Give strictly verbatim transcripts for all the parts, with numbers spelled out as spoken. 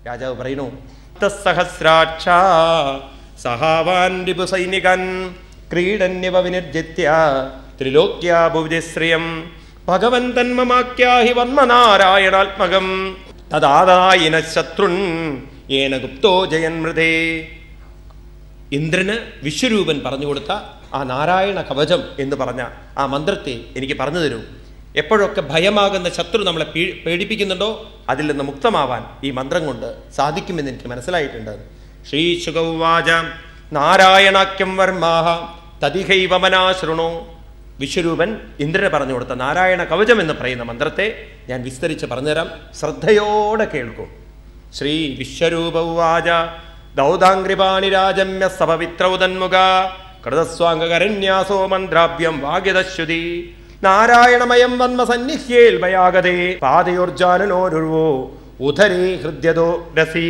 രാജാവ് പറയുന്നു, സഹസ്രാക്ഷ സഹാവാൻ രിപു സൈനികൻ ക്രീഡന്യവ വിനിർജിത്യ ത്രിലോക്യാഭുവിശ്രിയം ഭഗവൻ തന്മമാക്യാഹി വന്മനാരായണാത്മകം തദാദായിന ശത്രുൻ ഏന ഗുപ്തോ ജയൻ മൃതേ. ഇന്ദ്രന് വിശ്വരൂപൻ പറഞ്ഞു കൊടുത്ത ആ നാരായണ കവചം എന്ന് പറഞ്ഞ ആ മന്ത്രത്തെ എനിക്ക് പറഞ്ഞു തരൂ. എപ്പോഴൊക്കെ ഭയമാകുന്ന ശത്രു നമ്മളെ പീ പേടിപ്പിക്കുന്നുണ്ടോ അതിൽ നിന്ന് മുക്തമാവാൻ ഈ മന്ത്രം കൊണ്ട് സാധിക്കുമെന്ന് എനിക്ക് മനസ്സിലായിട്ടുണ്ട്. ശ്രീശുകൗവാച നാരായണാക്യം വർമാഹ തതിഹൈവമനാശൃണു. വിശ്വരൂപൻ ഇന്ദ്രന് പറഞ്ഞു കൊടുത്ത നാരായണ കവചം എന്ന് പറയുന്ന മന്ത്രത്തെ ഞാൻ വിസ്തരിച്ച് പറഞ്ഞുതരാം, ശ്രദ്ധയോടെ കേൾക്കും. ശ്രീ വിശ്വരൂപൗവാച ദൗദാംഗ്രിപാണിരാജമ്യ സപവിത്രൗതന്മുഖ കൃതസ്വാംഗകരന്യാസോ മന്ത്രാഭ്യം വാഗ്യതശ്രുതി നാരായണമയം വന്മ സന്നിഹ്യേൽമയാഗതേ പാദയോർജാനനോരുവോ ഉദരേ ഹൃദ്യതോ രസി.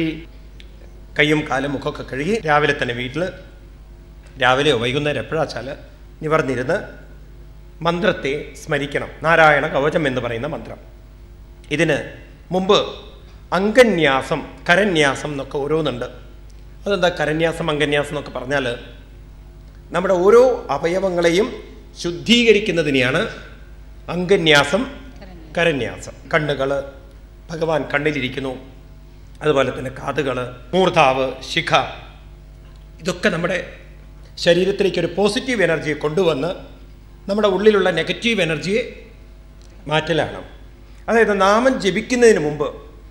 കയ്യും കാലും മുഖമൊക്കെ കഴുകി രാവിലെ തന്നെ വീട്ടിൽ രാവിലെയോ വൈകുന്നേരം എപ്പോഴാച്ചാൽ നിവർന്നിരുന്ന് മന്ത്രത്തെ സ്മരിക്കണം. നാരായണ കവചം എന്ന് പറയുന്ന മന്ത്രം. ഇതിന് മുമ്പ് അംഗന്യാസം കരന്യാസം എന്നൊക്കെ ഓരോന്നുണ്ട്. അതെന്താ കരന്യാസം അംഗന്യാസം എന്നൊക്കെ പറഞ്ഞാൽ നമ്മുടെ ഓരോ അവയവങ്ങളെയും ശുദ്ധീകരിക്കുന്നതിനെയാണ് അംഗന്യാസം കരന്യാസം. കണ്ണുകൾ ഭഗവാൻ കണ്ണിലിരിക്കുന്നു, അതുപോലെ തന്നെ കാതുകൾ, മൂർധാവ്, ശിഖ, ഇതൊക്കെ നമ്മുടെ ശരീരത്തിലേക്ക് ഒരു പോസിറ്റീവ് എനർജിയെ കൊണ്ടുവന്ന് നമ്മുടെ ഉള്ളിലുള്ള നെഗറ്റീവ് എനർജിയെ മാറ്റലാണ്. അതായത് നാമം ജപിക്കുന്നതിന് മുമ്പ്,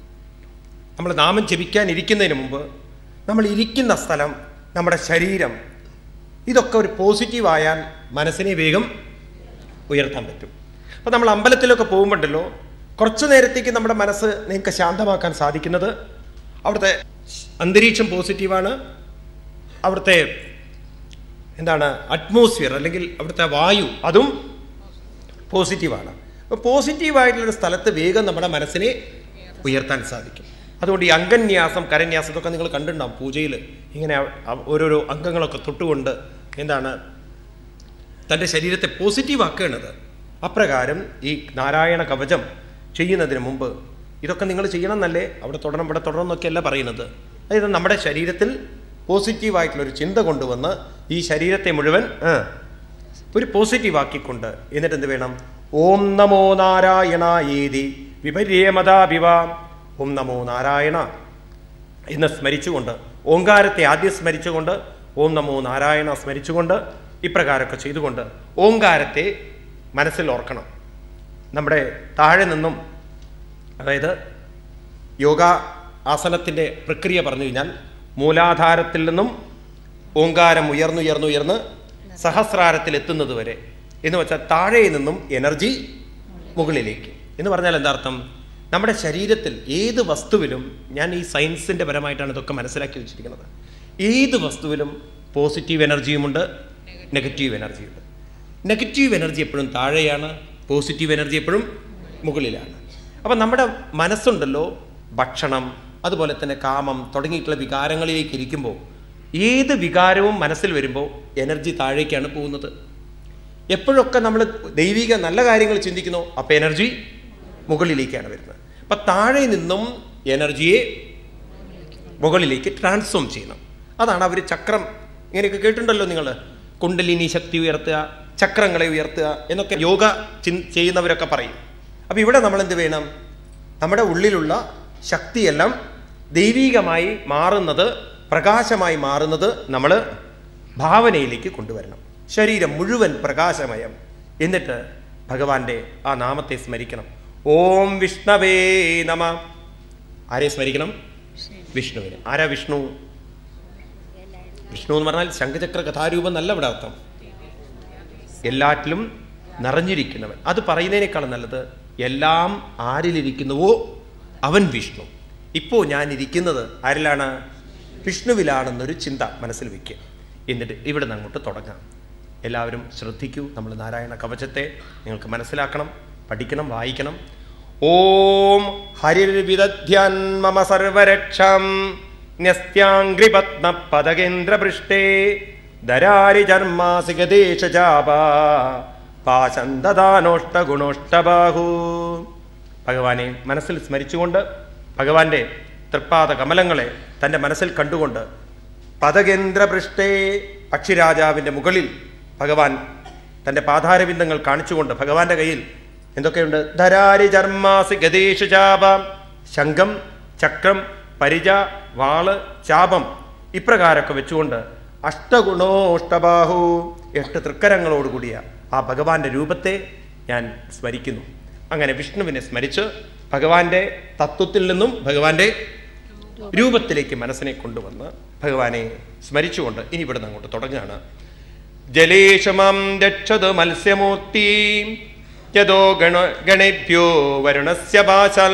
നമ്മൾ നാമം ജപിക്കാനിരിക്കുന്നതിന് മുമ്പ് നമ്മൾ ഇരിക്കുന്ന സ്ഥലം, നമ്മുടെ ശരീരം, ഇതൊക്കെ ഒരു പോസിറ്റീവായാൽ മനസ്സിനെ വേഗം ഉയർത്താൻ പറ്റും. അപ്പോൾ നമ്മൾ അമ്പലത്തിലൊക്കെ പോകുമ്പോണ്ടല്ലോ കുറച്ചു നേരത്തേക്ക് നമ്മുടെ മനസ്സ് നിങ്ങൾക്ക് ശാന്തമാക്കാൻ സാധിക്കുന്നത് അവിടുത്തെ അന്തരീക്ഷം പോസിറ്റീവാണ്, അവിടുത്തെ എന്താണ് അറ്റ്മോസ്ഫിയർ അല്ലെങ്കിൽ അവിടുത്തെ വായു അതും പോസിറ്റീവാണ്. അപ്പോൾ പോസിറ്റീവായിട്ടുള്ളൊരു സ്ഥലത്ത് വേഗം നമ്മുടെ മനസ്സിനെ ഉയർത്താൻ സാധിക്കും. അതുകൊണ്ട് ഈ അംഗന്യാസം കരന്യാസം ഇതൊക്കെ നിങ്ങൾ കണ്ടിട്ടുണ്ടാവും പൂജയിൽ. ഇങ്ങനെ ഓരോരോ അംഗങ്ങളൊക്കെ തൊട്ടുകൊണ്ട് എന്താണ് തൻ്റെ ശരീരത്തെ പോസിറ്റീവ് ആക്കുകയാണത്. അപ്രകാരം ഈ നാരായണ കവചം ചെയ്യുന്നതിന് മുമ്പ് ഇതൊക്കെ നിങ്ങൾ ചെയ്യണം എന്നല്ലേ, അവിടെ തുടരണം ഇവിടെ തുടരണം എന്നൊക്കെയല്ല പറയുന്നത്. അതായത് നമ്മുടെ ശരീരത്തിൽ പോസിറ്റീവായിട്ടുള്ളൊരു ചിന്ത കൊണ്ടുവന്ന് ഈ ശരീരത്തെ മുഴുവൻ ഒരു പോസിറ്റീവാക്കിക്കൊണ്ട് എന്നിട്ട് എന്ത് വേണം, ഓം നമോ നാരായണായേതി വിപര്യമതാഭിവ, ഓം നമോ നാരായണ എന്ന് സ്മരിച്ചുകൊണ്ട്, ഓങ്കാരത്തെ ആദ്യം സ്മരിച്ചുകൊണ്ട്, ഓം നമോ നാരായണ സ്മരിച്ചുകൊണ്ട് ഇപ്രകാരമൊക്കെ ചെയ്തുകൊണ്ട് ഓങ്കാരത്തെ മനസ്സിൽ ഓർക്കണം. നമ്മുടെ താഴെ നിന്നും, അതായത് യോഗ ആസനത്തിൻ്റെ പ്രക്രിയ പറഞ്ഞു കഴിഞ്ഞാൽ മൂലാധാരത്തിൽ നിന്നും ഓങ്കാരം ഉയർന്നുയർന്നുയർന്ന് സഹസ്രാരത്തിൽ എത്തുന്നത് വരെ എന്ന് വെച്ചാൽ താഴെ നിന്നും എനർജി മുകളിലേക്ക് എന്ന് പറഞ്ഞാൽ എന്താ അർത്ഥം? നമ്മുടെ ശരീരത്തിൽ ഏത് വസ്തുവിലും, ഞാൻ ഈ സയൻസിൻ്റെ പരമായിട്ടാണ് ഇതൊക്കെ മനസ്സിലാക്കി വെച്ചിരിക്കുന്നത്, ഏത് വസ്തുവിലും പോസിറ്റീവ് എനർജിയുമുണ്ട്, നെഗറ്റീവ് എനർജിയുണ്ട്. നെഗറ്റീവ് എനർജി എപ്പോഴും താഴെയാണ്, പോസിറ്റീവ് എനർജി എപ്പോഴും മുകളിലാണ്. അപ്പം നമ്മുടെ മനസ്സുണ്ടല്ലോ, ഭക്ഷണം അതുപോലെ തന്നെ കാമം തുടങ്ങിയിട്ടുള്ള വികാരങ്ങളിലേക്ക് ഇരിക്കുമ്പോൾ ഏത് വികാരവും മനസ്സിൽ വരുമ്പോൾ എനർജി താഴേക്കാണ് പോകുന്നത്. എപ്പോഴൊക്കെ നമ്മൾ ദൈവിക നല്ല കാര്യങ്ങൾ ചിന്തിക്കുന്നോ അപ്പോൾ എനർജി മുകളിലേക്കാണ് വരുന്നത്. അപ്പം താഴെ നിന്നും എനർജിയെ മുകളിലേക്ക് ട്രാൻസ്ഫോം ചെയ്യണം. അതാണ് അവർ ചക്രം ഇങ്ങനെയൊക്കെ കേട്ടിട്ടുണ്ടല്ലോ നിങ്ങൾ, കുണ്ടലിനി ശക്തി ഉയർത്തുക, ചക്രങ്ങളെ ഉയർത്തുക എന്നൊക്കെ യോഗ ചെയ്യുന്നവരൊക്കെ പറയും. അപ്പം ഇവിടെ നമ്മൾ എന്ത് വേണം, നമ്മുടെ ഉള്ളിലുള്ള ശക്തിയെല്ലാം ദൈവികമായി മാറുന്നത്, പ്രകാശമായി മാറുന്നത് നമ്മൾ ഭാവനയിലേക്ക് കൊണ്ടുവരണം. ശരീരം മുഴുവൻ പ്രകാശമയം. എന്നിട്ട് ഭഗവാന്റെ ആ നാമത്തെ സ്മരിക്കണം. ഓം വിഷ്ണവേ നമ. ആരെ സ്മരിക്കണം? വിഷ്ണുവിനെ. ആരാ വിഷ്ണു? വിഷ്ണു എന്ന് പറഞ്ഞാൽ ശംഖചക്ര കഥാരൂപം എന്നല്ല ഇവിടെ അർത്ഥം, എല്ലാറ്റിലും നിറഞ്ഞിരിക്കുന്നവൻ. അത് പറയുന്നതിനേക്കാളും നല്ലത് എല്ലാം ആരിലിരിക്കുന്നുവോ അവൻ വിഷ്ണു. ഇപ്പോൾ ഞാൻ ഇരിക്കുന്നത് ആരിലാണ്? വിഷ്ണുവിലാണെന്നൊരു ചിന്ത മനസ്സിൽ വയ്ക്കുക. എന്നിട്ട് ഇവിടെ നിന്ന് അങ്ങോട്ട് തുടങ്ങാം. എല്ലാവരും ശ്രദ്ധിക്കൂ. നമ്മൾ നാരായണ കവചത്തെ നിങ്ങൾക്ക് മനസ്സിലാക്കണം, പഠിക്കണം, വായിക്കണം. ഓം ഹരിർവിദധ്യാൻ മമ സർവരക്ഷാം ന്യസ്ത്യാംഗ്രിപത്മ പദകേന്ദ്രപൃഷ്ടേ ദരാരി ചർമാസികദേശജാപ പാശന്തദാനോഷ്ടഗുണോഷ്ടബാഹു. ഭഗവാനെ മനസ്സിൽ സ്മരിച്ചുകൊണ്ട് ഭഗവാന്റെ തൃപ്പാദ കമലങ്ങളെ തൻ്റെ മനസ്സിൽ കണ്ടുകൊണ്ട് പദകേന്ദ്രപൃഷ്ഠേ പക്ഷിരാജാവിൻ്റെ മുകളിൽ ഭഗവാൻ തൻ്റെ പാതാരവിന്ദങ്ങൾ കാണിച്ചുകൊണ്ട് ഭഗവാന്റെ കയ്യിൽ എന്തൊക്കെയുണ്ട്? ധരാരി ചർമാസി ഗതേഷു ചാപം, ശംഖം, ചക്രം, പരിച, വാള്, ചാപം ഇപ്രകാരമൊക്കെ വെച്ചുകൊണ്ട് അഷ്ടഗുണോഷ്ടബാഹു എട്ട് തൃക്കരങ്ങളോടുകൂടിയ ആ ഭഗവാന്റെ രൂപത്തെ ഞാൻ സ്മരിക്കുന്നു. അങ്ങനെ വിഷ്ണുവിനെ സ്മരിച്ച് ഭഗവാന്റെ തത്വത്തിൽ നിന്നും ഭഗവാന്റെ രൂപത്തിലേക്ക് മനസ്സിനെ കൊണ്ടുവന്ന് ഭഗവാനെ സ്മരിച്ചുകൊണ്ട് ഇനി ഇവിടുന്ന് അങ്ങോട്ട് തുടങ്ങുകയാണ്. ജലേശമാം രക്ഷത് മത്സ്യമൂർത്തി യദോ ഗണ ഗണേഭ്യോ വരുണസ്യ ഭാസൽ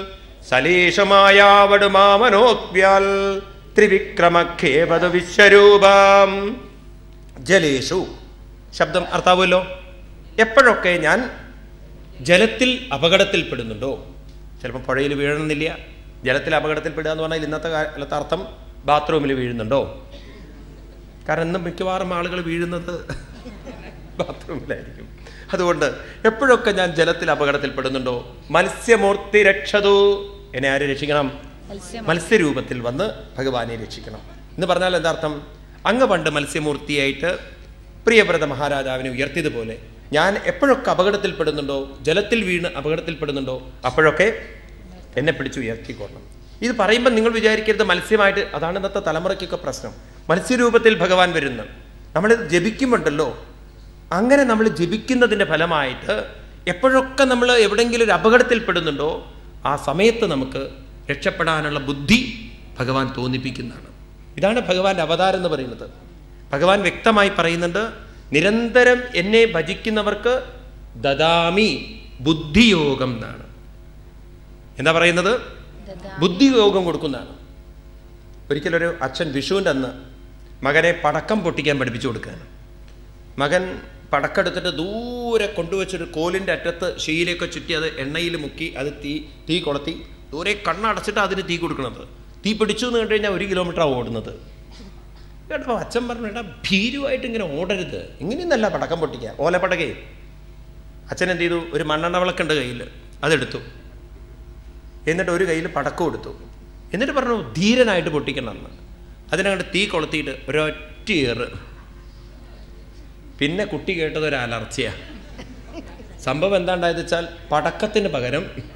സലേശമായാവട് മാമനോപ്യാൽ ത്രിവിക്രമഖേപദ വിശ്വരൂപം. ജലേഷു ശബ്ദം അർത്ഥാവുമല്ലോ. എപ്പോഴൊക്കെ ഞാൻ ജലത്തിൽ അപകടത്തിൽപ്പെടുന്നുണ്ടോ, ചിലപ്പോൾ പുഴയിൽ വീഴണമെന്നില്ല, ജലത്തിൽ അപകടത്തിൽപ്പെടുക എന്ന് പറഞ്ഞാൽ ഇന്നത്തെ കാലത്ത് അർത്ഥം ബാത്റൂമിൽ വീഴുന്നുണ്ടോ? കാരണം ഇന്നും മിക്കവാറും ആളുകൾ വീഴുന്നത് ബാത്റൂമിലായിരിക്കും. അതുകൊണ്ട് എപ്പോഴൊക്കെ ഞാൻ ജലത്തിൽ അപകടത്തിൽപ്പെടുന്നുണ്ടോ, മത്സ്യമൂർത്തി രക്ഷതു, എന്നെ ആര് രക്ഷിക്കണം? മത്സ്യരൂപത്തിൽ വന്ന് ഭഗവാനെ രക്ഷിക്കണം എന്ന് പറഞ്ഞാൽ എന്താർത്ഥം? അങ്ങ് പണ്ട് മത്സ്യമൂർത്തിയായിട്ട് പ്രിയവ്രത മഹാരാജാവിനെ ഉയർത്തിയതുപോലെ ഞാൻ എപ്പോഴൊക്കെ അപകടത്തിൽപ്പെടുന്നുണ്ടോ, ജലത്തിൽ വീണ് അപകടത്തിൽപ്പെടുന്നുണ്ടോ, അപ്പോഴൊക്കെ എന്നെ പിടിച്ച് ഉയർത്തിക്കൊള്ളണം. ഇത് പറയുമ്പോൾ നിങ്ങൾ വിചാരിക്കരുത് മത്സ്യമായിട്ട്. അതാണ് ഇന്നത്തെ തലമുറയ്ക്കൊക്കെ പ്രശ്നം. മത്സ്യരൂപത്തിൽ ഭഗവാൻ വരുന്നു. നമ്മളിത് ജപിക്കുമ്പോണ്ടല്ലോ, അങ്ങനെ നമ്മൾ ജപിക്കുന്നതിൻ്റെ ഫലമായിട്ട് എപ്പോഴൊക്കെ നമ്മൾ എവിടെയെങ്കിലും ഒരു അപകടത്തിൽപ്പെടുന്നുണ്ടോ ആ സമയത്ത് നമുക്ക് രക്ഷപ്പെടാനുള്ള ബുദ്ധി ഭഗവാൻ തോന്നിപ്പിക്കുന്നതാണ്. ഇതാണ് ഭഗവാന്റെ അവതാരം എന്ന് പറയുന്നത്. ഭഗവാൻ വ്യക്തമായി പറയുന്നുണ്ട്, നിരന്തരം എന്നെ ഭജിക്കുന്നവർക്ക് ദദാമി ബുദ്ധിയോഗം എന്നാണ്. എന്താ പറയുന്നത്? ബുദ്ധിയോഗം കൊടുക്കുന്നതാണ്. ഒരിക്കലൊരു അച്ഛൻ വിഷുവിൻ്റെ അന്ന് മകനെ പടക്കം പൊട്ടിക്കാൻ പഠിപ്പിച്ചു കൊടുക്കുകയാണ്. മകൻ പടക്കെടുത്തിട്ട് ദൂരെ കൊണ്ടുവച്ചൊരു കോലിൻ്റെ അറ്റത്ത് ഷീലയൊക്കെ ചുറ്റി അത് എണ്ണയിൽ മുക്കി അത് തീ തീ കൊളുത്തി ദൂരെ കണ്ണടച്ചിട്ട് അതിന് തീ കൊടുക്കണത്. തീ പിടിച്ചു എന്ന് കണ്ടു കഴിഞ്ഞാൽ ഒരു കിലോമീറ്ററാണ് ഓടുന്നത്. കേട്ടോ അച്ഛൻ പറഞ്ഞു, ഏട്ടാ ഭീരുവായിട്ട് ഇങ്ങനെ ഓടരുത്, ഇങ്ങനെയൊന്നല്ല പടക്കം പൊട്ടിക്കുക, ഓലപ്പടകേ. അച്ഛൻ എന്ത് ചെയ്തു? ഒരു മണ്ണെണ്ണ വിളക്കുണ്ട് കയ്യിൽ, അതെടുത്തു. എന്നിട്ട് ഒരു കയ്യിൽ പടക്കം എടുത്തു. എന്നിട്ട് പറഞ്ഞു ധീരനായിട്ട് പൊട്ടിക്കണമെന്ന്. അതിനങ്ങോട്ട് തീ കൊളുത്തിയിട്ട് ഒരൊറ്റ ഏറ്. പിന്നെ കുട്ടി കേട്ടത് ഒരു അലർച്ചയാണ്. സംഭവം എന്താണ്ടായത് വെച്ചാൽ പടക്കത്തിന് പകരം